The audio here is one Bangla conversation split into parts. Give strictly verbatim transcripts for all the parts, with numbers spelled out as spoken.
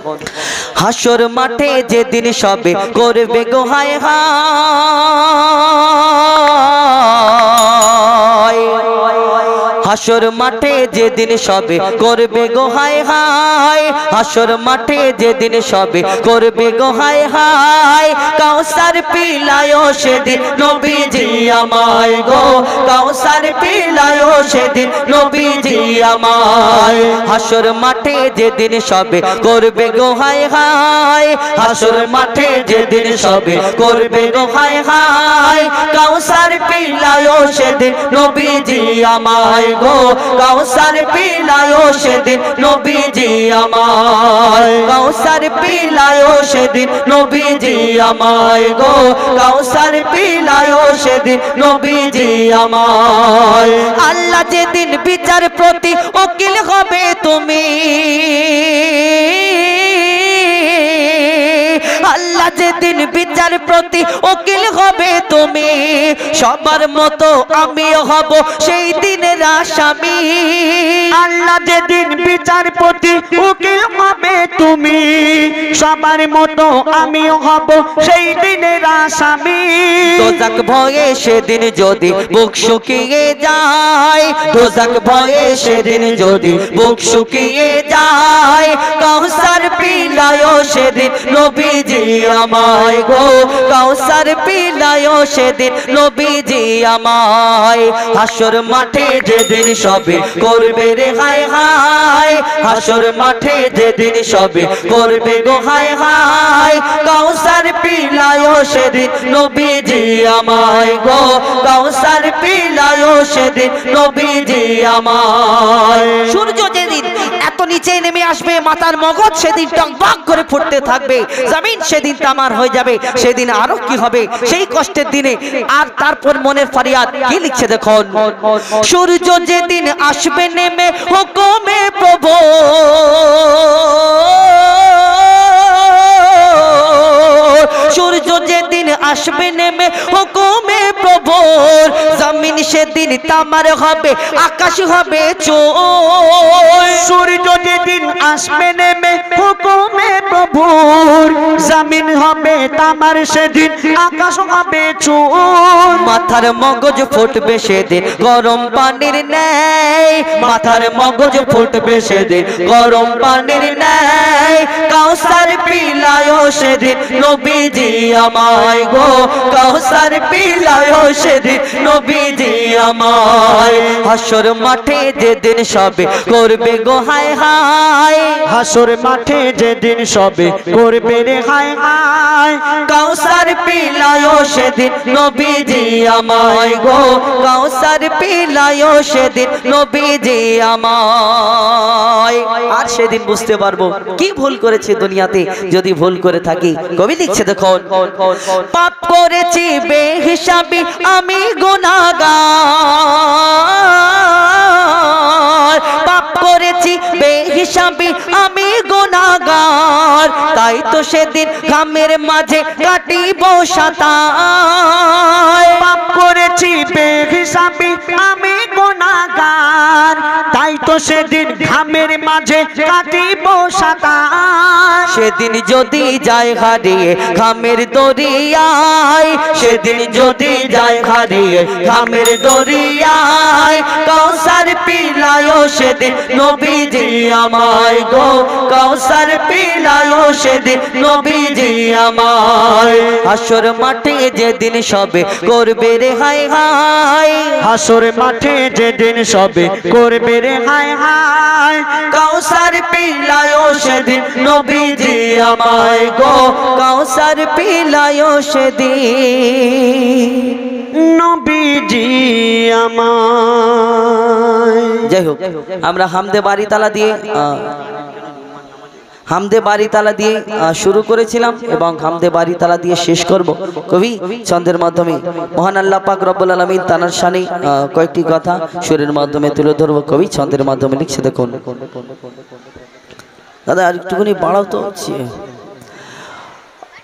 হাসর মাঠে যেদিন সবে করবে গো হায় হায়, হাসর মাঠে যেদিন সবে করবে গো হায় হায়, হাসর মাঠে যেদিন সবে করবে গো হায় হায়। কাউসার পিলায়ো সেদিন নবীজি আমায় গো, কাউসার পিলায়ো সেদিন নবীজি আমায়। হাসর মাঠে যেদিন সবে করবে গো হায় হায়, হাসর মাঠে যেদিন সবে করবে গো হায় হায়। কাউসার পিলায়ো সেদিন নবীজি আমায় গো, কাউসার পিলায়ো সেদিন নবীজি আমায়, কাউসার পিলায়ো সেদিন নবীজি আমায় গো, কাউসার পিলায়ো সেদিন নবীজি আমায়। আল্লাহ যেদিন বিচার প্রতি উকিল হবে তুমি, আল্লাহ যেদিন বিচার প্রতি উকিল হবে তুমি, সবার মতো আমিও হব সেই দিনের আসামি। আল্লাহ যেদিন বিচার প্রতি উকিল হবে তুমি, সবার মতো আমিও হব সেই দিনের আসামি। দোজাক ভয়ে সেদিন যদি বুক শুকিয়ে যায়, দোজাক ভয়ে সেদিন যদি বুক শুকিয়ে যায়। কাউসার পিলায়ো সেদিন নবীজি আমায় গো, কাউসার পিলায়ো সেদিন নবীজি আমায়। হাসর মাঠে যেদিন সবে করবে রে হায় হায়, হাসর মাঠে যেদিন সবে করবে গো হায় হায়। কাউসার পিলায়ো সেদিন নবীজি আমায় গো, কাউসার পিলায়ো সেদিন নবীজি আমায়। সূর্য যেদিন এত নিচে নেমে আসবে, মাথার মগজ সেদিন টকবক করে ফুটতে থাকবে, জমিন সেদিন তামার হয়ে যাবে। সেদিন আরো কি হবে সেই কষ্টের দিনে। আর তারপর মনের ফরিয়াদ কি লিখছে দেখুন, সূর্য যেদিন আসবে নেমে হুকুমে প্রভু, সূর্য যেদিন আসবে নেমে হুকুমে প্রভুর, জমিন সেদিন তামার হবে, আকাশ হবে চোর। সূর্য যেদিন আসবে নেমে হুকুমে প্রভুর, জমিন হবে তামার সেদিন, আকাশ হবে চোর। মাথার মগজ ফুটবে সেদিন গরম পানির ন্যায়, মাথার মগজ ফুটবে সেদিন গরম পানির ন্যায়। কাউসার পিলায়ো সেদিন নবীজি আমায় গো, কাউসার পিলায়ো সেদিন নবীজি আমায়। হাসর মাঠে যেদিন সবে করবে গো হায় হায়, হাসর মাঠে যেদিন সবে করবে রে হায় হায়। কাউসার পিলায়ো সেদিন নবীজি আমায় গো, কাউসার পিলায়ো সেদিন নবীজি আমায়। আর সেদিন বুঝতে পারবো কি ভুল করেছে দুনিয়াতে, যদি ভুল করে থাকি। কবি লিখছে দেখুন, পাপ করেছি বেহিসাবি আমি গুনাহগার, পাপ করেছি বেহিসাবি আমি গুনাহগার। তাই তো সেদিন ঘামের মাঝে কাটিব সাতায়, পাপ করেছি বেহিসাবি আমি গুনাহগার। তাই তো সেদিন ঘামের মাঝে কাটিব সাতায়। সেদিন যদি যায় হারিয়ে ঘামের দরিয়ায়, সেদিন যদি যায় হারিয়ে ঘামের দরিয়ায়। কাউসার পিলায়ো সেদিন নবীজি আমায় গো, কাউসার পিলায়ো সেদিন নবীজি আমায়। হাসর মাঠে যেদিন সবে করবে রে হায় হায়, হাসর মাঠে যেদিন সবে করবে রে হায় হায়। কাউসার পিলায়ো সেদিন নবীজি আমায় গো, কাউসার পিলায়ো সেদিন নবীজি আমায়। যাই হোক, আমরা হামদে বাড়ি তালা দিয়ে হামদে বাড়ি তালা দিয়ে শুরু করেছিলাম এবং হামদে বাড়ি তালা দিয়ে শেষ করব কবি ছন্দের মাধ্যমে। মহান আল্লাহ পাক রব্বুল আলামিন তানার শানে কয়েকটি কথা সুরের মাধ্যমে তুলে ধরবো কবি ছন্দের মাধ্যমে। লিখছে দেখুন, দাদা আর একটুখানি বাড়াও তো।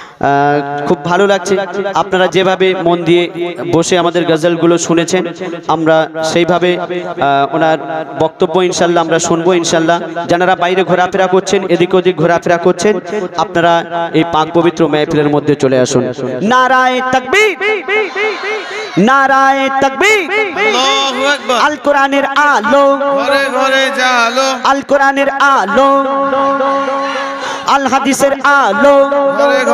আহ, খুব ভালো লাগছে আপনারা যেভাবে মন দিয়ে বসে আমাদের গজলগুলো শুনেছেন, আমরা সেইভাবে আহ, ওনার বক্তব্য ইনশাল্লাহ আমরা শুনবো ইনশাল্লাহ। যারা বাইরে ঘোরাফেরা করছেন, এদিক ওদিক ঘোরাফেরা করছেন, আপনারা এই পাক পবিত্র মেহফিলের মধ্যে চলে আসুন। নারায়ে তাকবীর, নারায়ে তাকবীর। আল্লাহু আকবার। আল কোরআনের আলো, ঘরে ঘরে জালো, আল কোরআনের আলো, আল হাদিসের আলো, ঘরে